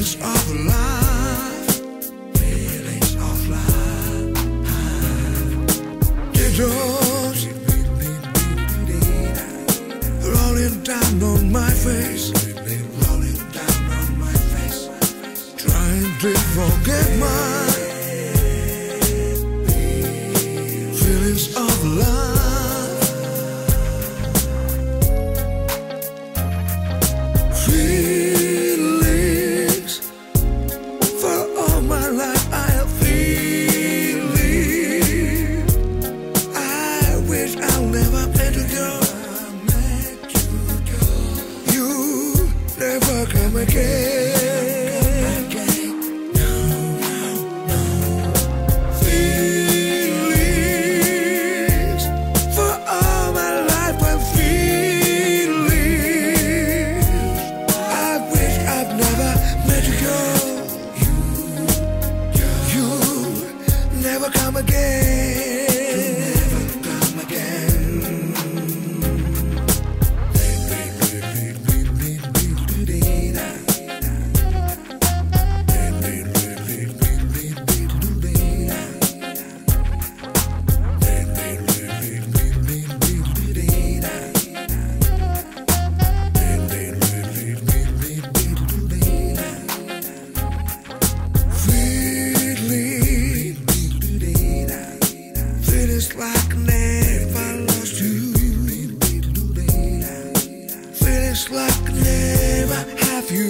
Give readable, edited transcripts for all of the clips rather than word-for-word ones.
feelings of love, feelings of love. Teardrops rolling down on my face, rolling down on my face, trying to forget my feelings of love. Feelings for all my life I have feelings. I wish I'll never let you go. You never come again. Never come again. Never come again. Feelings like I never lost you. Feelings like I never have you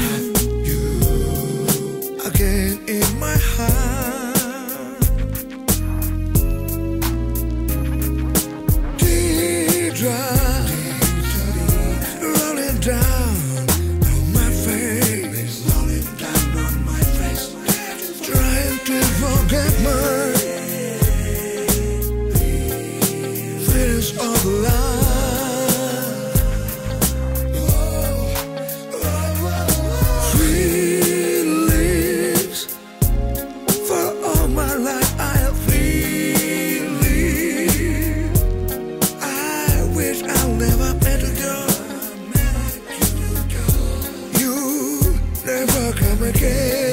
again in my heart. Teardrops rolling down on my face, rolling down on my face, trying to forget my feelings of love. Feelings for all my life I have feelings. I wish I'll never let you go. You never come again.